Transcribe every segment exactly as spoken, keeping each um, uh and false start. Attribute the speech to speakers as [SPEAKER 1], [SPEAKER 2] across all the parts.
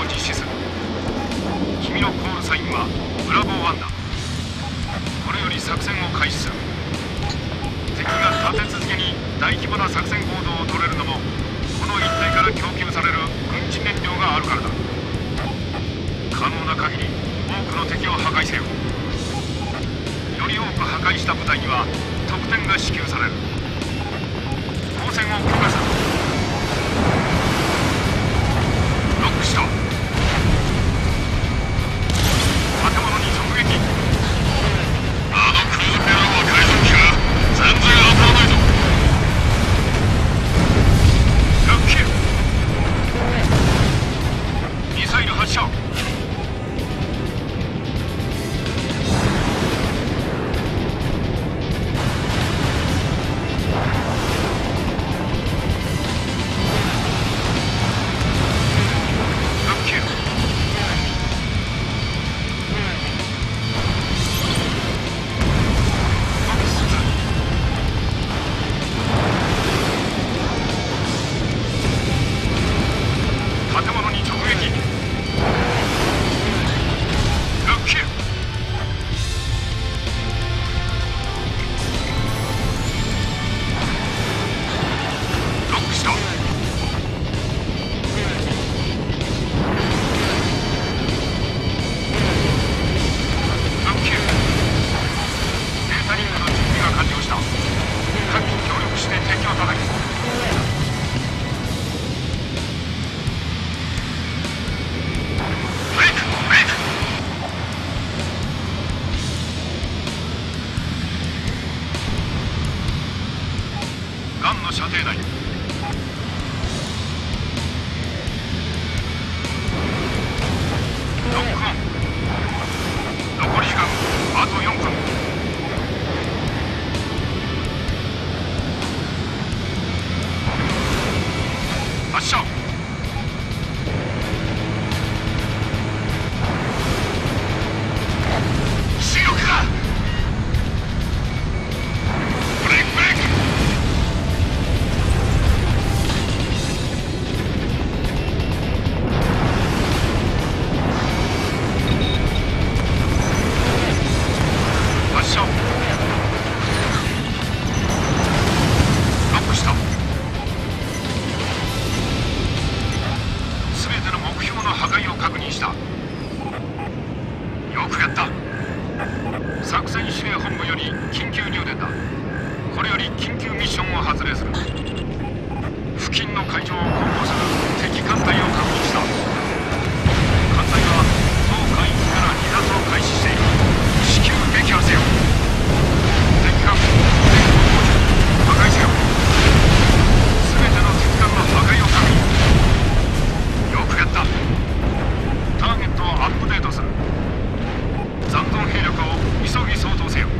[SPEAKER 1] を実施する。君のコールサインはブラボーワンだ。これより作戦を開始する。敵が立て続けに大規模な作戦行動を取れるのもこの一帯から供給される軍事燃料があるからだ。可能な限り多くの敵を破壊せよ。より多く破壊した部隊には得点が支給される。光線を許可する。ロックした。建物に直撃。あのクーペラは海賊機か。全然当たらないぞ。ロッキー。ミサイル発射。射程内。ロックオン。残り時間あとよんぷん。発射。主力か。ブレイクブレイク。作戦指令本部より緊急入電だ。これより緊急ミッションを発令する。付近の海上を航行する敵艦隊を確認した。艦隊は当海域から離脱を開始している。至急撃破せよ。敵艦全航行中破壊せよ。全ての敵艦の破壊を確認。よくやった。ターゲットをアップデートする。残存兵力を急ぎ相当せよ。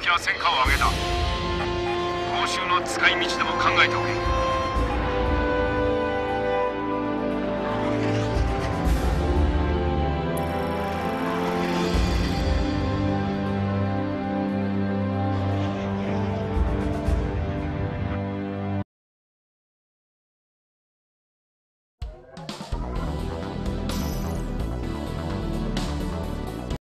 [SPEAKER 1] きな戦果を上げた。報酬の使い道でも考えておけ。